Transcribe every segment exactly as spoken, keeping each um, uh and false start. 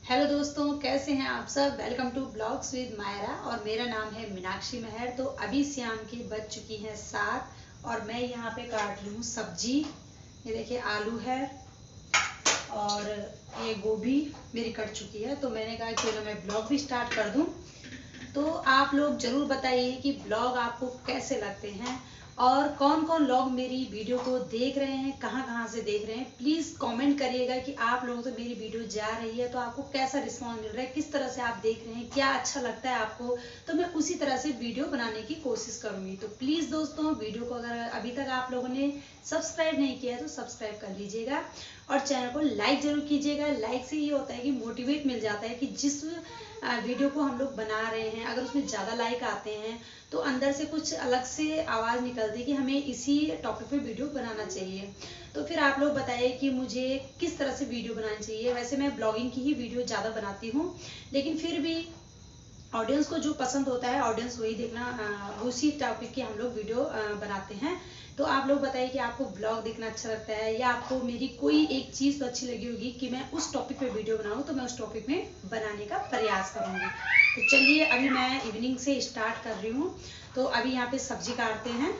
Hello दोस्तों, कैसे हैं आप सब। Welcome to blogs with Myra और मेरा नाम है मीनाक्षी महर। तो अभी शाम की बज चुकी हैं सात और मैं यहाँ पे काट रही हूँ सब्जी। ये देखिए आलू है और ये गोभी मेरी कट चुकी है। तो मैंने कहा क्यों ना मैं ब्लॉग भी स्टार्ट कर दूँ। तो आप लोग ज़रूर बताइए कि ब्लॉग आपको कैसे लगते हैं और कौन कौन लोग मेरी वीडियो को देख रहे हैं, कहाँ कहाँ से देख रहे हैं। प्लीज़ कमेंट करिएगा कि आप लोगों से मेरी वीडियो जा रही है तो आपको कैसा रिस्पॉन्स मिल रहा है, किस तरह से आप देख रहे हैं, क्या अच्छा लगता है आपको। तो मैं उसी तरह से वीडियो बनाने की कोशिश करूँगी। तो प्लीज़ दोस्तों, वीडियो को अगर अभी तक आप लोगों ने सब्सक्राइब नहीं किया है तो सब्सक्राइब कर लीजिएगा और चैनल को लाइक ज़रूर कीजिएगा। लाइक से ये होता है कि मोटिवेट मिल जाता है कि जिस वीडियो को हम लोग बना रहे हैं अगर उसमें ज़्यादा लाइक आते हैं तो अंदर से कुछ अलग से आवाज़ निकलती है कि हमें इसी टॉपिक पे वीडियो बनाना चाहिए। तो फिर आप लोग बताइए कि मुझे किस तरह से वीडियो बनानी चाहिए। वैसे मैं ब्लॉगिंग की ही वीडियो ज़्यादा बनाती हूँ, लेकिन फिर भी ऑडियंस को जो पसंद होता है ऑडियंस वही देखना, उसी टॉपिक की हम लोग वीडियो बनाते हैं। तो आप लोग बताइए कि आपको ब्लॉग देखना अच्छा लगता है या आपको मेरी कोई एक चीज़ तो अच्छी लगी होगी कि मैं उस टॉपिक पे वीडियो बनाऊं, तो मैं उस टॉपिक में बनाने का प्रयास करूंगी। तो चलिए अभी मैं इवनिंग से स्टार्ट कर रही हूँ। तो अभी यहाँ पे सब्जी काटते हैं।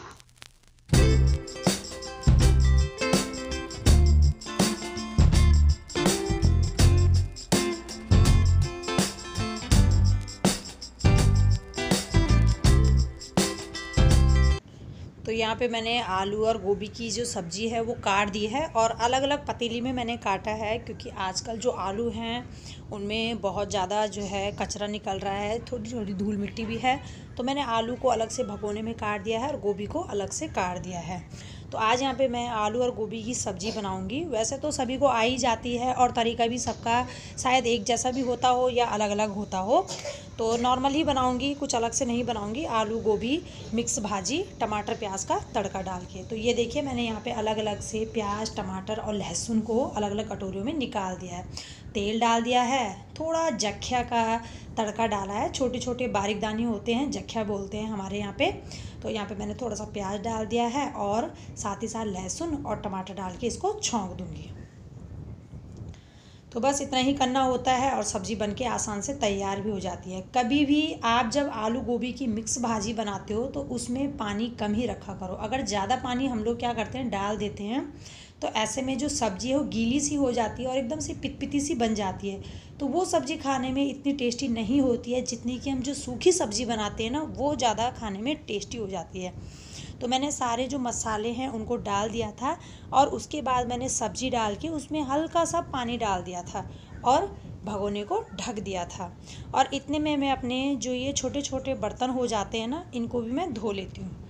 तो यहाँ पे मैंने आलू और गोभी की जो सब्ज़ी है वो काट दी है और अलग अलग पतीली में मैंने काटा है, क्योंकि आजकल जो आलू हैं उनमें बहुत ज़्यादा जो है कचरा निकल रहा है, थोड़ी थोड़ी धूल मिट्टी भी है। तो मैंने आलू को अलग से भगोने में काट दिया है और गोभी को अलग से काट दिया है। तो आज यहाँ पे मैं आलू और गोभी की सब्ज़ी बनाऊंगी। वैसे तो सभी को आ ही जाती है और तरीका भी सबका शायद एक जैसा भी होता हो या अलग अलग होता हो। तो नॉर्मल ही बनाऊंगी, कुछ अलग से नहीं बनाऊंगी। आलू गोभी मिक्स भाजी टमाटर प्याज का तड़का डाल के। तो ये देखिए मैंने यहाँ पे अलग अलग से प्याज टमाटर और लहसुन को अलग अलग कटोरियों में निकाल दिया है। तेल डाल दिया है, थोड़ा जख्या का तड़का डाला है। छोटे छोटे बारीक दाने होते हैं, जख्या बोलते हैं हमारे यहाँ पे। तो यहाँ पे मैंने थोड़ा सा प्याज डाल दिया है और साथ ही साथ लहसुन और टमाटर डाल के इसको छौंक दूँगी। तो बस इतना ही करना होता है और सब्ज़ी बनके आसान से तैयार भी हो जाती है। कभी भी आप जब आलू गोभी की मिक्स भाजी बनाते हो तो उसमें पानी कम ही रखा करो। अगर ज़्यादा पानी हम लोग क्या करते हैं डाल देते हैं तो ऐसे में जो सब्ज़ी है वो गीली सी हो जाती है और एकदम से पितपिती सी बन जाती है। तो वो सब्ज़ी खाने में इतनी टेस्टी नहीं होती है जितनी कि हम जो सूखी सब्ज़ी बनाते हैं ना, वो ज़्यादा खाने में टेस्टी हो जाती है। तो मैंने सारे जो मसाले हैं उनको डाल दिया था और उसके बाद मैंने सब्ज़ी डाल के उसमें हल्का सा पानी डाल दिया था और भगोने को ढक दिया था। और इतने में मैं अपने जो ये छोटे छोटे बर्तन हो जाते हैं ना, इनको भी मैं धो लेती हूँ।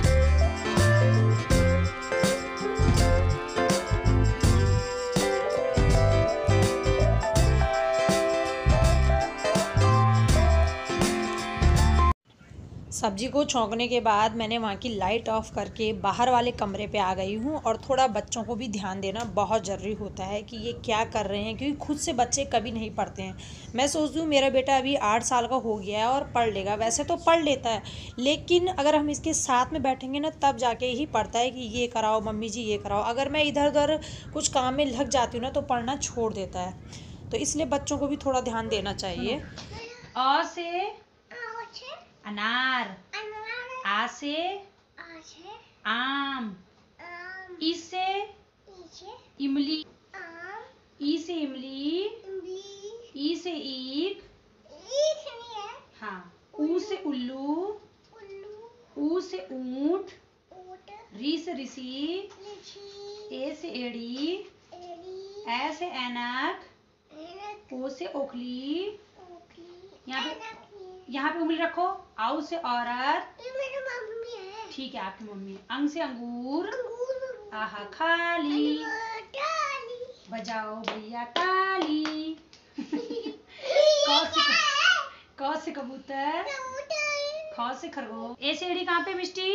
सब्जी को छौंकने के बाद मैंने वहाँ की लाइट ऑफ करके बाहर वाले कमरे पे आ गई हूँ। और थोड़ा बच्चों को भी ध्यान देना बहुत ज़रूरी होता है कि ये क्या कर रहे हैं, क्योंकि खुद से बच्चे कभी नहीं पढ़ते हैं। मैं सोचती हूँ मेरा बेटा अभी आठ साल का हो गया है और पढ़ लेगा, वैसे तो पढ़ लेता है, लेकिन अगर हम इसके साथ में बैठेंगे ना तब जाके ही पढ़ता है कि ये कराओ मम्मी जी ये कराओ। अगर मैं इधर उधर कुछ काम में लग जाती हूँ ना तो पढ़ना छोड़ देता है। तो इसलिए बच्चों को भी थोड़ा ध्यान देना चाहिए। अ से अनार, आ से आम, ई से इमली, ई से इमली, ई से ईख, हाँ, ऊ से उल्लू, ऊ से ऊंट, री से ऋषि, ए से एड़ी, ए से ऐनक, ओ से ओखली। यहाँ पे यहाँ पे उंगली रखो। आउ से औरत, ठीक है आपकी मम्मी। अंग से अंगूर, आहा खाली, बजाओ भैया ताली। क से क से कबूतर, ख से खरगोश। ए से एड़ी कहाँ पे मिष्टी?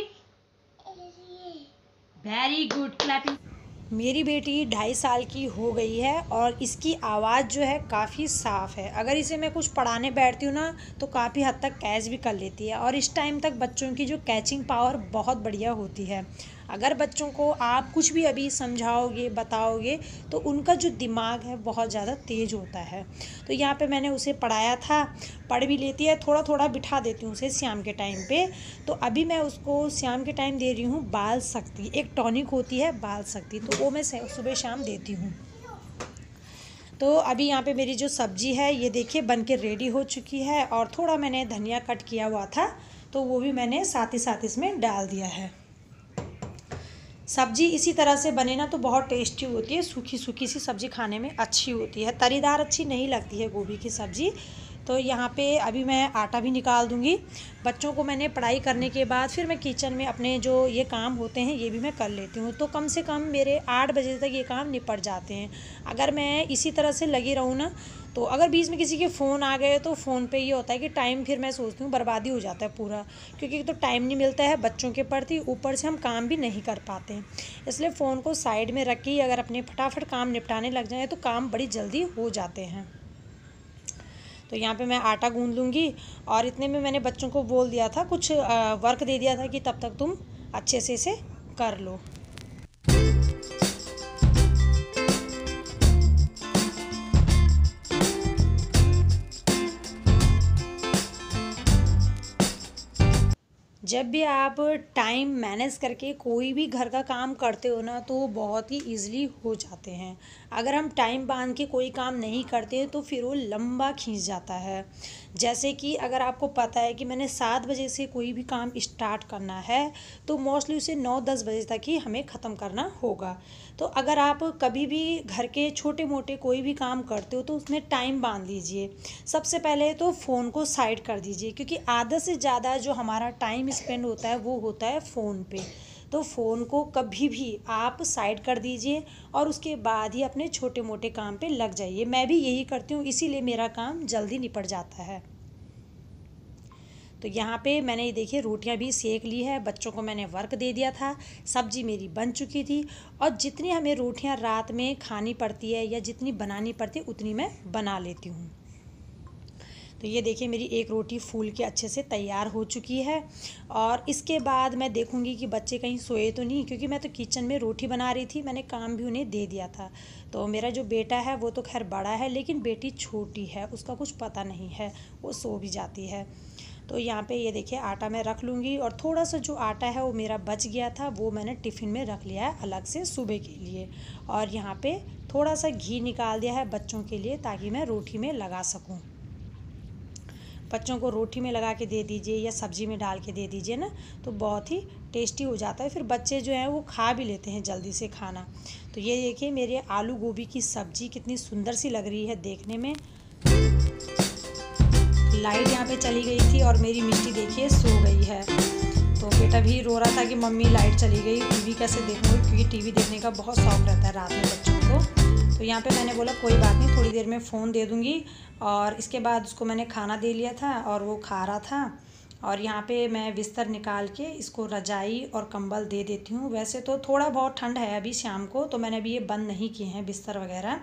Very good, clapping. मेरी बेटी ढाई साल की हो गई है और इसकी आवाज़ जो है काफ़ी साफ़ है। अगर इसे मैं कुछ पढ़ाने बैठती हूँ ना तो काफ़ी हद तक कैच भी कर लेती है और इस टाइम तक बच्चों की जो कैचिंग पावर बहुत बढ़िया होती है। अगर बच्चों को आप कुछ भी अभी समझाओगे बताओगे तो उनका जो दिमाग है बहुत ज़्यादा तेज़ होता है। तो यहाँ पे मैंने उसे पढ़ाया था, पढ़ भी लेती है, थोड़ा थोड़ा बिठा देती हूँ उसे शाम के टाइम पे। तो अभी मैं उसको शाम के टाइम दे रही हूँ बाल शक्ति, एक टॉनिक होती है बाल शक्ति, तो वो मैं सुबह शाम देती हूँ। तो अभी यहाँ पे मेरी जो सब्ज़ी है ये देखिए बन के रेडी हो चुकी है, और थोड़ा मैंने धनिया कट किया हुआ था तो वो भी मैंने साथ ही साथ इसमें डाल दिया है। सब्ज़ी इसी तरह से बने ना तो बहुत टेस्टी होती है, सूखी सूखी सी सब्ज़ी खाने में अच्छी होती है, तरीदार अच्छी नहीं लगती है गोभी की सब्ज़ी। तो यहाँ पे अभी मैं आटा भी निकाल दूँगी। बच्चों को मैंने पढ़ाई करने के बाद फिर मैं किचन में अपने जो ये काम होते हैं ये भी मैं कर लेती हूँ। तो कम से कम मेरे आठ बजे तक ये काम निपट जाते हैं। अगर मैं इसी तरह से लगी रहूँ ना तो अगर बीच में किसी के फ़ोन आ गए तो फ़ोन पे ये होता है कि टाइम फिर मैं सोचती हूँ बर्बादी हो जाता है पूरा, क्योंकि तो टाइम नहीं मिलता है बच्चों के प्रति, ऊपर से हम काम भी नहीं कर पाते हैं। इसलिए फ़ोन को साइड में रख के अगर अपने फटाफट काम निपटाने लग जाए तो काम बड़ी जल्दी हो जाते हैं। तो यहाँ पे मैं आटा गूंद लूँगी, और इतने में मैंने बच्चों को बोल दिया था, कुछ वर्क दे दिया था कि तब तक तुम अच्छे से इसे कर लो। जब भी आप टाइम मैनेज करके कोई भी घर का काम करते हो ना तो बहुत ही ईज़िली हो जाते हैं। अगर हम टाइम बांध के कोई काम नहीं करते तो फिर वो लंबा खींच जाता है। जैसे कि अगर आपको पता है कि मैंने सात बजे से कोई भी काम स्टार्ट करना है तो मोस्टली उसे नौ दस बजे तक ही हमें ख़त्म करना होगा। तो अगर आप कभी भी घर के छोटे मोटे कोई भी काम करते हो तो उसमें टाइम बांध लीजिए। सबसे पहले तो फ़ोन को साइड कर दीजिए, क्योंकि आधा से ज़्यादा जो हमारा टाइम स्पेंड होता है वो होता है फ़ोन पे। तो फ़ोन को कभी भी आप साइड कर दीजिए और उसके बाद ही अपने छोटे मोटे काम पे लग जाइए। मैं भी यही करती हूँ, इसीलिए मेरा काम जल्दी निपट जाता है। तो यहाँ पे मैंने ये देखिए रोटियाँ भी सेक ली है, बच्चों को मैंने वर्क दे दिया था, सब्जी मेरी बन चुकी थी, और जितनी हमें रोटियाँ रात में खानी पड़ती है या जितनी बनानी पड़ती है उतनी मैं बना लेती हूँ। तो ये देखिए मेरी एक रोटी फूल के अच्छे से तैयार हो चुकी है, और इसके बाद मैं देखूंगी कि बच्चे कहीं सोए तो नहीं, क्योंकि मैं तो किचन में रोटी बना रही थी, मैंने काम भी उन्हें दे दिया था। तो मेरा जो बेटा है वो तो खैर बड़ा है, लेकिन बेटी छोटी है, उसका कुछ पता नहीं है, वो सो भी जाती है। तो यहाँ पे ये देखिए आटा मैं रख लूँगी, और थोड़ा सा जो आटा है वो मेरा बच गया था वो मैंने टिफ़िन में रख लिया है अलग से सुबह के लिए। और यहाँ पे थोड़ा सा घी निकाल दिया है बच्चों के लिए ताकि मैं रोटी में लगा सकूँ। बच्चों को रोटी में लगा के दे दीजिए या सब्ज़ी में डाल के दे दीजिए ना, तो बहुत ही टेस्टी हो जाता है, फिर बच्चे जो हैं वो खा भी लेते हैं जल्दी से खाना। तो ये देखिए मेरे आलू गोभी की सब्ज़ी कितनी सुंदर सी लग रही है देखने में। लाइट यहाँ पे चली गई थी और मेरी मिट्टी देखिए सो गई है। तो बेटा भी रो रहा था कि मम्मी लाइट चली गई, टीवी कैसे देखूँगी, क्योंकि टीवी देखने का बहुत शौक रहता है रात में बच्चों को। तो यहाँ पे मैंने बोला कोई बात नहीं, थोड़ी देर में फ़ोन दे दूँगी, और इसके बाद उसको मैंने खाना दे लिया था और वो खा रहा था। और यहाँ पे मैं बिस्तर निकाल के इसको रजाई और कंबल दे देती हूँ। वैसे तो थोड़ा बहुत ठंड है अभी शाम को, तो मैंने अभी ये बंद नहीं किए हैं बिस्तर वगैरह।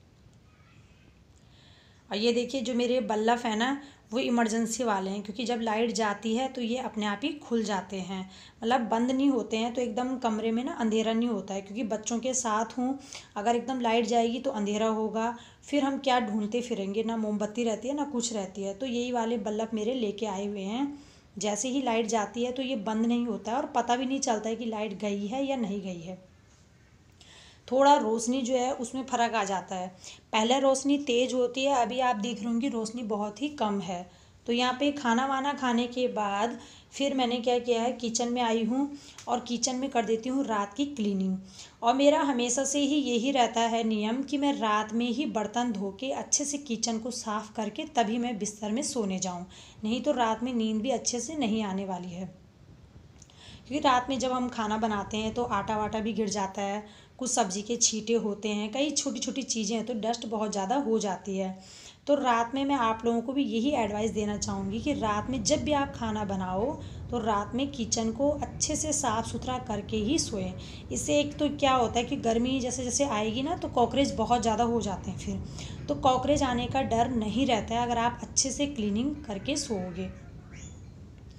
और ये देखिए जो मेरे बल्ब है ना वो इमरजेंसी वाले हैं, क्योंकि जब लाइट जाती है तो ये अपने आप ही खुल जाते हैं, मतलब बंद नहीं होते हैं, तो एकदम कमरे में ना अंधेरा नहीं होता है। क्योंकि बच्चों के साथ हूँ, अगर एकदम लाइट जाएगी तो अंधेरा होगा, फिर हम क्या ढूंढते फिरेंगे, ना मोमबत्ती रहती है ना कुछ रहती है। तो यही वाले बल्ब मेरे लेके आए हुए हैं। जैसे ही लाइट जाती है तो ये बंद नहीं होता है, और पता भी नहीं चलता है कि लाइट गई है या नहीं गई है। थोड़ा रोशनी जो है उसमें फ़र्क आ जाता है, पहले रोशनी तेज़ होती है, अभी आप देख रहे होंगे रोशनी बहुत ही कम है। तो यहाँ पे खाना वाना खाने के बाद फिर मैंने क्या किया है, किचन में आई हूँ और किचन में कर देती हूँ रात की क्लीनिंग। और मेरा हमेशा से ही यही रहता है नियम कि मैं रात में ही बर्तन धो के अच्छे से किचन को साफ़ करके तभी मैं बिस्तर में सोने जाऊँ, नहीं तो रात में नींद भी अच्छे से नहीं आने वाली है। क्योंकि रात में जब हम खाना बनाते हैं तो आटा वाटा भी गिर जाता है, कुछ सब्ज़ी के छींटे होते हैं, कई छोटी छोटी चीज़ें हैं, तो डस्ट बहुत ज़्यादा हो जाती है। तो रात में मैं आप लोगों को भी यही एडवाइस देना चाहूँगी कि रात में जब भी आप खाना बनाओ तो रात में किचन को अच्छे से साफ़ सुथरा करके ही सोएं। इससे एक तो क्या होता है कि गर्मी जैसे जैसे आएगी ना तो कॉकरोच बहुत ज़्यादा हो जाते हैं, फिर तो कॉकरोच आने का डर नहीं रहता है अगर आप अच्छे से क्लीनिंग करके सोओगे।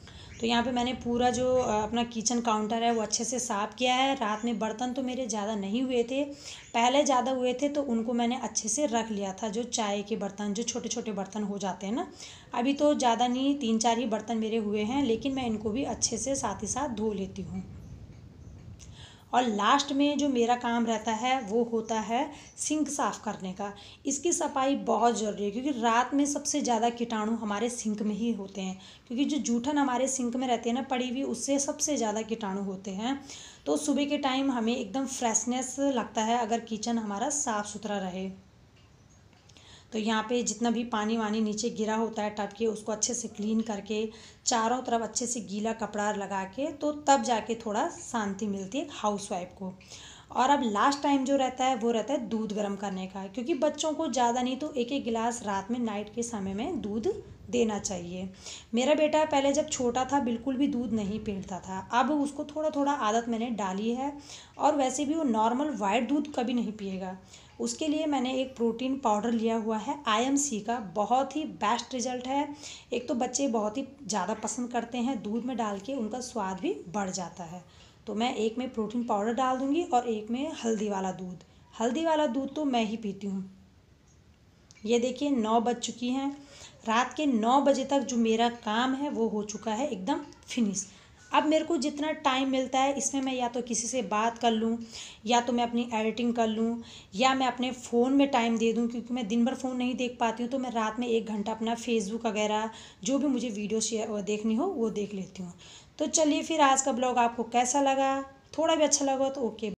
तो यहाँ पे मैंने पूरा जो अपना किचन काउंटर है वो अच्छे से साफ़ किया है। रात में बर्तन तो मेरे ज़्यादा नहीं हुए थे, पहले ज़्यादा हुए थे तो उनको मैंने अच्छे से रख लिया था, जो चाय के बर्तन, जो छोटे छोटे बर्तन हो जाते हैं ना। अभी तो ज़्यादा नहीं, तीन चार ही बर्तन मेरे हुए हैं, लेकिन मैं इनको भी अच्छे से साथ ही साथ धो लेती हूँ। और लास्ट में जो मेरा काम रहता है वो होता है सिंक साफ़ करने का। इसकी सफाई बहुत ज़रूरी है, क्योंकि रात में सबसे ज़्यादा कीटाणु हमारे सिंक में ही होते हैं, क्योंकि जो जूठन हमारे सिंक में रहती है ना पड़ी हुई, उससे सबसे ज़्यादा कीटाणु होते हैं। तो सुबह के टाइम हमें एकदम फ्रेशनेस लगता है अगर किचन हमारा साफ़ सुथरा रहे। तो यहाँ पे जितना भी पानी वानी नीचे गिरा होता है टब के, उसको अच्छे से क्लीन करके चारों तरफ अच्छे से गीला कपड़ा लगा के, तो तब जाके थोड़ा शांति मिलती है हाउसवाइफ को। और अब लास्ट टाइम जो रहता है वो रहता है दूध गर्म करने का, क्योंकि बच्चों को ज़्यादा नहीं तो एक एक गिलास रात में नाइट के समय में दूध देना चाहिए। मेरा बेटा पहले जब छोटा था बिल्कुल भी दूध नहीं पीता था, अब उसको थोड़ा थोड़ा आदत मैंने डाली है। और वैसे भी वो नॉर्मल वाइट दूध कभी नहीं पिएगा। उसके लिए मैंने एक प्रोटीन पाउडर लिया हुआ है आई एम सी का, बहुत ही बेस्ट रिजल्ट है। एक तो बच्चे बहुत ही ज़्यादा पसंद करते हैं, दूध में डाल के उनका स्वाद भी बढ़ जाता है। तो मैं एक में प्रोटीन पाउडर डाल दूँगी और एक में हल्दी वाला दूध। हल्दी वाला दूध तो मैं ही पीती हूँ। ये देखिए नौ बज चुकी हैं, रात के नौ बजे तक जो मेरा काम है वो हो चुका है एकदम फिनिश। अब मेरे को जितना टाइम मिलता है इसमें मैं या तो किसी से बात कर लूँ, या तो मैं अपनी एडिटिंग कर लूँ, या मैं अपने फ़ोन में टाइम दे दूँ, क्योंकि मैं दिन भर फ़ोन नहीं देख पाती हूँ। तो मैं रात में एक घंटा अपना फेसबुक वगैरह जो भी मुझे वीडियो शेयर देखनी हो वो देख लेती हूँ। तो चलिए फिर आज का ब्लॉग आपको कैसा लगा, थोड़ा भी अच्छा लगा तो ओके।